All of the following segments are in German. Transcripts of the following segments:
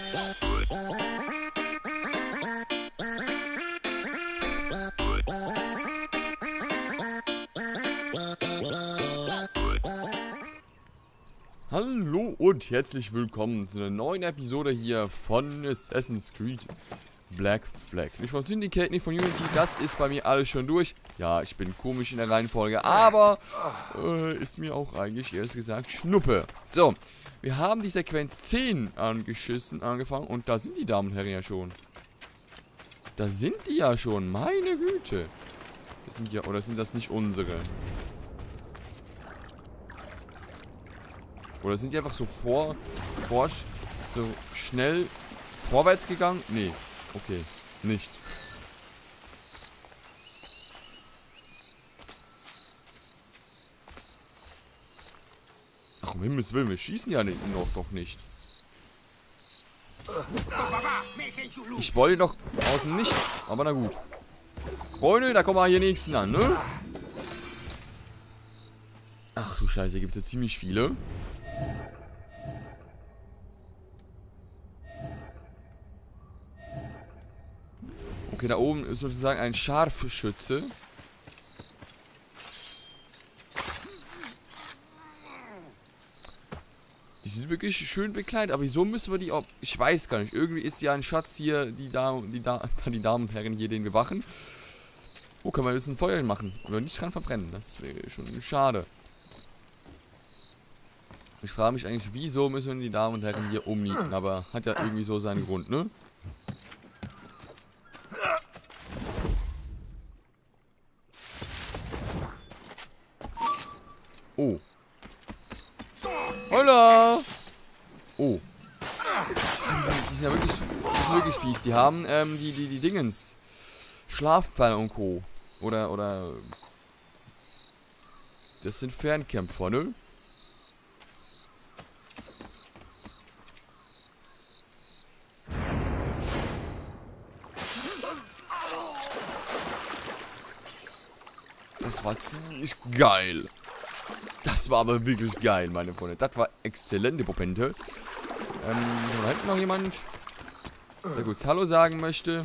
Hallo und herzlich willkommen zu einer neuen Episode hier von Assassin's Creed Black Flag. Nicht von Syndicate, nicht von Unity, das ist bei mir alles schon durch. Ja, ich bin komisch in der Reihenfolge, aber ist mir auch eigentlich, ehrlich gesagt, Schnuppe. So, wir haben die Sequenz 10 angefangen und da sind die Damen und Herren ja schon. Da sind die ja schon, meine Güte. Das sind ja, oder sind das nicht unsere? Oder sind die einfach so so schnell vorwärts gegangen? Nee, okay, nicht. Ach, um Himmels Willen, wir schießen ja doch nicht. Ich wollte doch aus dem Nichts, aber na gut. Freunde, da kommen wir hier nächsten an, ne? Ach du Scheiße, hier gibt es ja ziemlich viele. Okay, da oben ist sozusagen ein Scharfschütze. Die sind wirklich schön bekleidet, aber wieso müssen wir die auch... Ich weiß gar nicht, irgendwie ist ja ein Schatz hier, die Damen und Herren hier, den wir wachen. Oh, können wir jetzt ein Feuer machen, aber nicht dran verbrennen, das wäre schon schade. Ich frage mich eigentlich, wieso müssen die Damen und Herren hier umnieten, aber hat ja irgendwie so seinen Grund, ne? Oh. Holla! Oh. Die sind ja wirklich fies. Die haben, die Dingens. Schlafpfeile und Co. Oder. Das sind Fernkämpfer, ne? Das war ziemlich geil. Das war aber wirklich geil, meine Freunde. Das war exzellente Popente. Da hinten noch jemand, der kurz Hallo sagen möchte.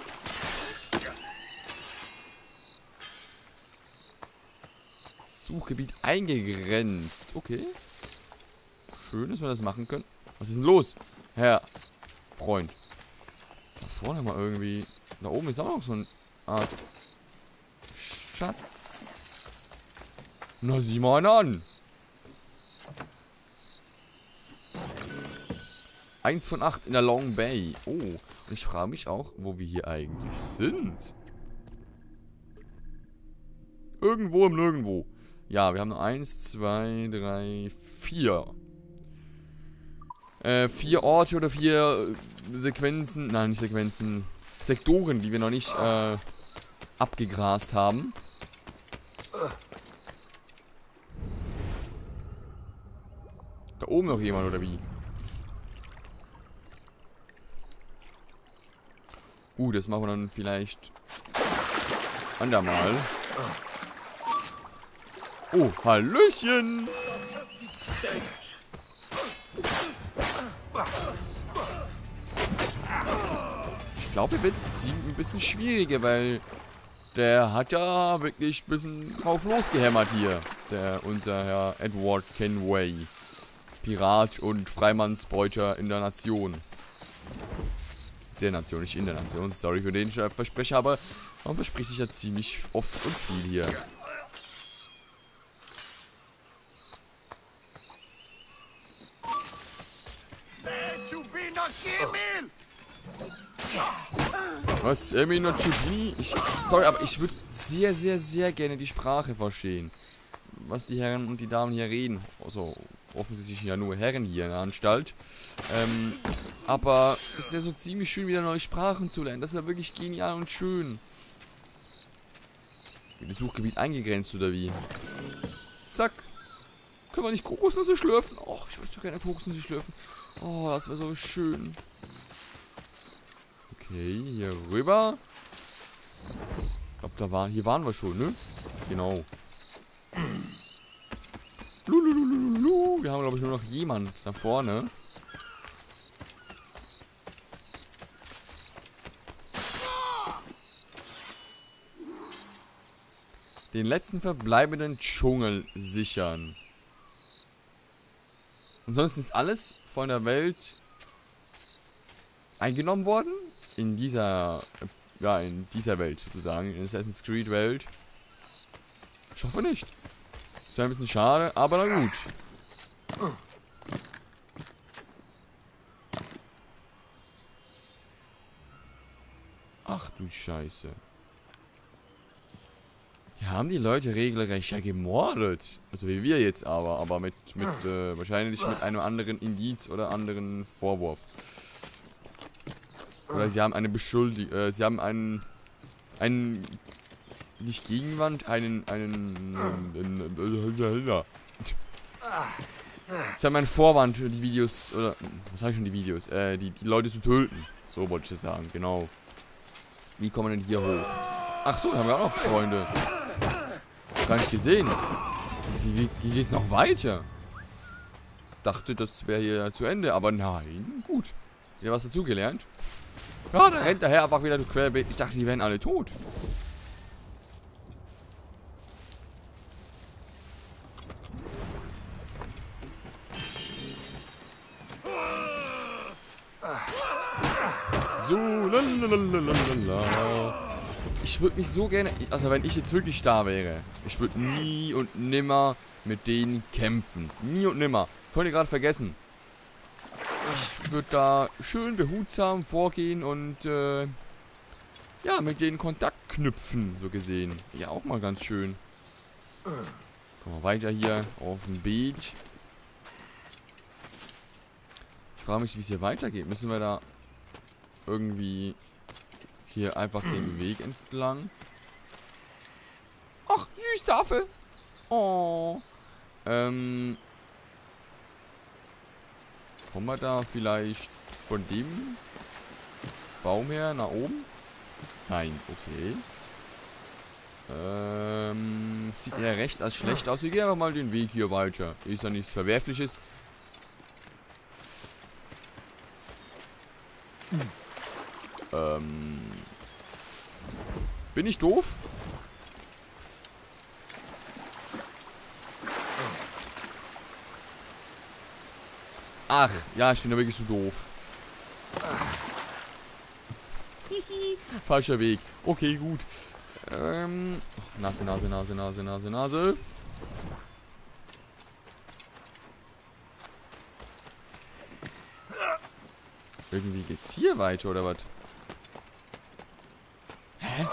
Suchgebiet eingegrenzt. Okay. Schön, dass wir das machen können. Was ist denn los? Herr Freund. Da vorne mal irgendwie. Da oben ist auch noch so eine Art Schatz. Na, sieh mal an. 1 von 8 in der Long Bay. Oh, und ich frage mich auch, wo wir hier eigentlich sind. Irgendwo im Nirgendwo. Ja, wir haben nur 1, 2, 3, 4. 4 Orte oder 4 Sequenzen. Nein, nicht Sequenzen. Sektoren, die wir noch nicht abgegrast haben. Da oben noch jemand, oder wie? Das machen wir dann vielleicht andermal. Oh, Hallöchen! Ich glaube, jetzt wird es ein bisschen schwieriger, weil der hat ja wirklich ein bisschen drauf losgehämmert hier. Unser Herr Edward Kenway. Pirat und Freimannsbeuter in der Nation. Der Nation, nicht in der Nation. Sorry für den Versprecher, aber man verspricht sich ja ziemlich oft und viel hier. Was? Sorry, aber ich würde sehr, sehr, sehr gerne die Sprache verstehen. Was die Herren und die Damen hier reden. Also, offensichtlich ja nur Herren hier in der Anstalt. Aber es ist ja so ziemlich schön, wieder neue Sprachen zu lernen. Das ist ja wirklich genial und schön. Wird das Suchgebiet eingegrenzt oder wie? Zack. Können wir nicht Kokosnüsse schlürfen? Oh, ich möchte so gerne Kokosnüsse schlürfen. Oh, das wäre so schön. Okay, hier rüber. Ich glaube, hier waren wir schon, ne? Genau. Wir haben, glaube ich, nur noch jemanden da vorne. den letzten verbleibenden Dschungel sichern. Ansonsten ist alles von der Welt eingenommen worden. In dieser Welt sozusagen. In Assassin's Creed Welt. Ich hoffe nicht. Ist ja ein bisschen schade, aber na gut. Ach du Scheiße. Hier haben die Leute regelrecht ja gemordet. Also wie wir jetzt aber wahrscheinlich mit einem anderen Indiz oder anderen Vorwurf. Oder sie haben eine Beschuldigung, sie haben einen nicht Gegenwand, sie haben einen Vorwand für die Videos, oder, was sag ich schon, die Videos, die Leute zu töten. So wollte ich das sagen, genau. Wie kommen wir denn hier hoch? Ach so, da haben wir auch noch Freunde. Gar nicht gesehen. Wie geht's noch weiter? Dachte, das wäre hier zu Ende, aber nein, gut. Wieder was dazugelernt. Ja, da rennt daher einfach wieder querbeet. Ich dachte, die wären alle tot. So, lalalala. Ich würde mich so gerne, also wenn ich jetzt wirklich da wäre, ich würde nie und nimmer mit denen kämpfen. Nie und nimmer. Könnt ihr gerade vergessen. Ich würde da schön behutsam vorgehen und, ja, mit denen Kontakt knüpfen, so gesehen. Ja, auch mal ganz schön. Kommen wir weiter hier auf dem Beach. Ich frage mich, wie es hier weitergeht. Müssen wir da irgendwie hier einfach den Weg entlang? Ach, süß, Tafel. Oh. Kommen wir da vielleicht von dem Baum her nach oben? Nein, okay. Sieht eher rechts als schlecht aus. Wir gehen einfach mal den Weg hier weiter. Ist ja nichts Verwerfliches. Bin ich doof? Ach, ja, ich bin da wirklich so doof. Falscher Weg. Okay, gut. Nase, Nase, Nase, Nase, Nase, Nase. Irgendwie geht's hier weiter, oder was? Hä?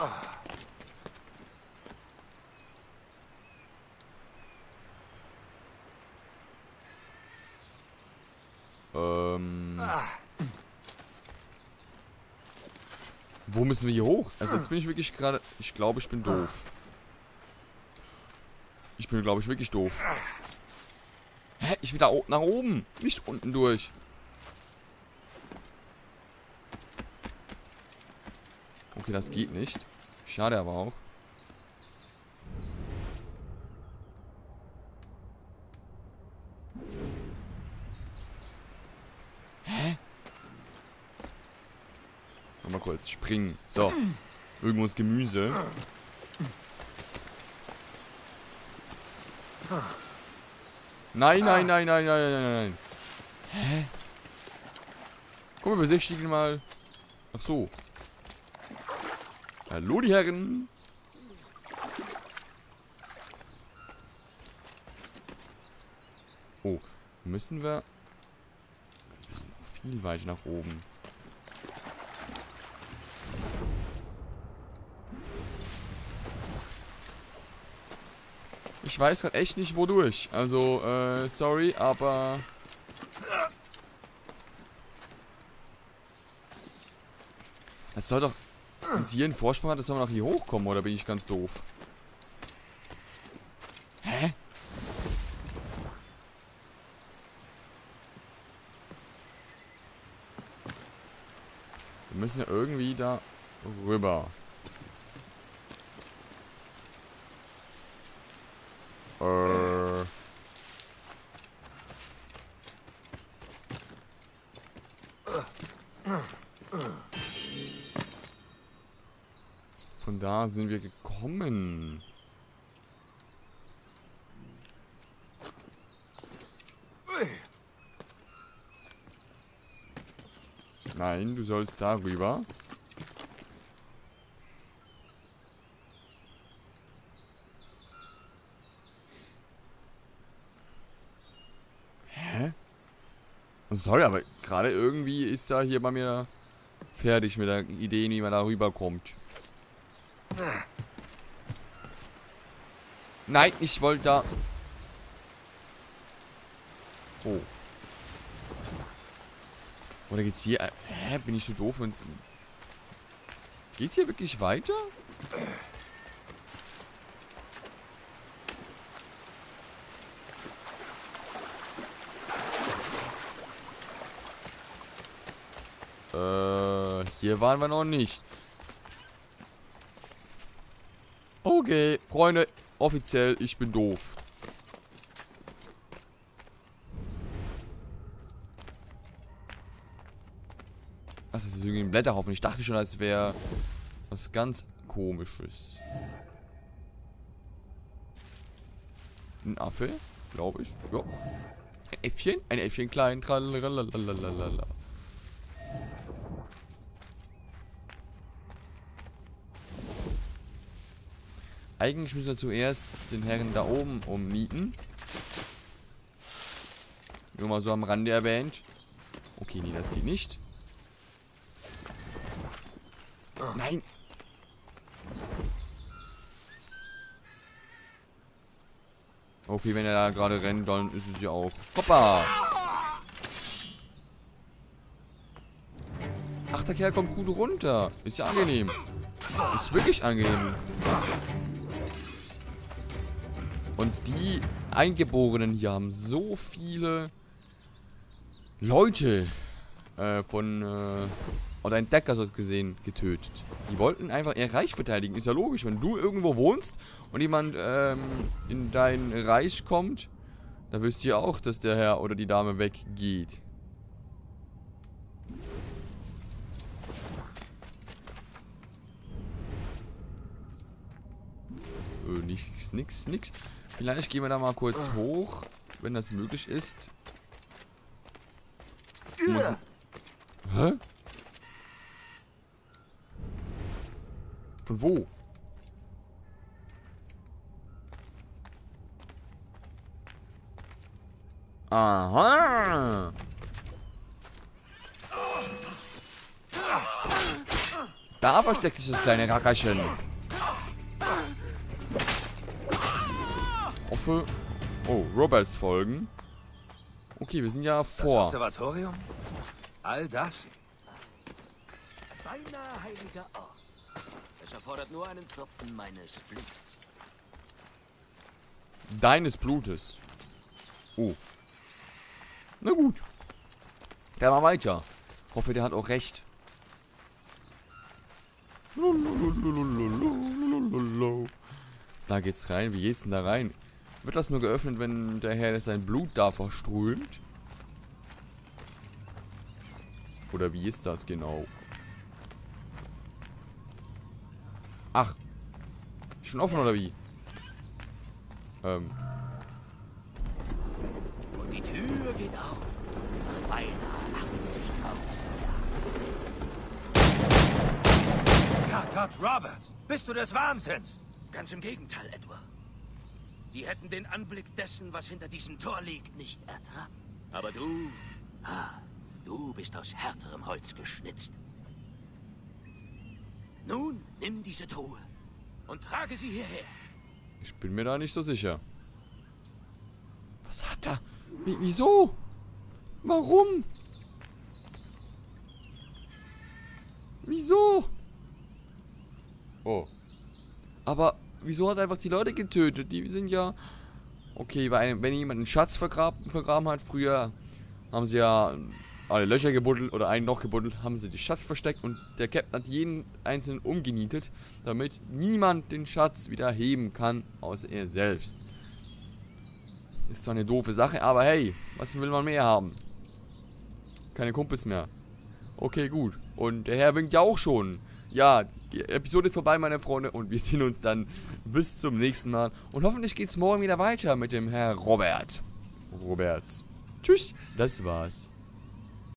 Wo müssen wir hier hoch? Also jetzt bin ich wirklich gerade... Ich glaube, ich bin doof. Ich bin, glaube ich, wirklich doof. Hä? Ich will da nach oben. Nicht unten durch. Okay, das geht nicht. Schade aber auch. Hä? Mal kurz springen. So. Irgendwo ist Gemüse. Nein, nein, nein, nein, nein, nein, nein. Hä? Guck mal, besichtigen mal. Ach so. Hallo, die Herren. Oh, müssen wir noch viel weiter nach oben. Ich weiß gerade echt nicht, wodurch. Also, sorry, aber... Das soll doch... Wenn sie hier einen Vorsprung hat, das soll man auch hier hochkommen, oder bin ich ganz doof? Hä? Wir müssen ja irgendwie da rüber. Von da sind wir gekommen. Nein, du sollst darüber. Hä? Sorry, aber gerade irgendwie ist er hier bei mir fertig mit der Idee, wie man da rüberkommt. Nein, ich wollte da... Oh. Oder geht's hier... Hä? Bin ich so doof? Geht's hier wirklich weiter? Hier waren wir noch nicht. Okay, Freunde, offiziell, ich bin doof. Ach, das ist irgendwie ein Blätterhaufen. Ich dachte schon, das wäre was ganz Komisches. Ein Affe, glaube ich. Ja. Ein Äffchen? Ein Äffchen klein. Tralalalala. Eigentlich müssen wir zuerst den Herren da oben umnieten. Nur mal so am Rande erwähnt. Okay, nee, das geht nicht. Nein! Okay, wenn er da gerade rennt, dann ist es ja auch. Hoppa! Ach, der Kerl kommt gut runter. Ist ja angenehm. Ist wirklich angenehm. Und die Eingeborenen hier haben so viele Leute oder Entdecker so gesehen getötet. Die wollten einfach ihr Reich verteidigen. Ist ja logisch, wenn du irgendwo wohnst und jemand in dein Reich kommt, dann wirst du ja auch, dass der Herr oder die Dame weggeht. Nix. Vielleicht gehen wir da mal kurz hoch, wenn das möglich ist. Hä? Von wo? Aha! Da versteckt sich das kleine Rackerchen. Hoffe. Oh, Roberts folgen. Okay, wir sind ja vor. Das Observatorium? All das? Beinahe heiliger Ort. Es erfordert nur einen Tropfen meines Bluts. Deines Blutes. Oh. Na gut. Der war weiter. Hoffe, der hat auch recht. Da geht's rein. Wie geht's denn da rein? Wird das nur geöffnet, wenn der Herr sein Blut da verströmt? Oder wie ist das genau? Ach. Schon offen oder wie? Und die Tür geht auf. Nach beinahe 80.000 Jahren. Gott, Robert! Bist du des Wahnsinns? Ganz im Gegenteil, Edward. Die hätten den Anblick dessen, was hinter diesem Tor liegt, nicht ertragen. Aber du, du bist aus härterem Holz geschnitzt. Nun, nimm diese Truhe und trage sie hierher. Ich bin mir da nicht so sicher. Was hat er? Wieso? Warum? Wieso? Oh. Aber wieso hat er einfach die Leute getötet? Die sind ja... Okay, wenn jemand einen Schatz vergraben hat, früher haben sie ja alle Löcher gebuddelt oder ein Loch gebuddelt, haben sie den Schatz versteckt und der Captain hat jeden einzelnen umgenietet, damit niemand den Schatz wieder heben kann, außer er selbst. Ist zwar eine doofe Sache, aber hey, was will man mehr haben? Keine Kumpels mehr. Okay, gut. Und der Herr winkt ja auch schon. Ja, die Episode ist vorbei, meine Freunde, und wir sehen uns dann bis zum nächsten Mal. Und hoffentlich geht es morgen wieder weiter mit dem Herr Roberts. Tschüss, das war's.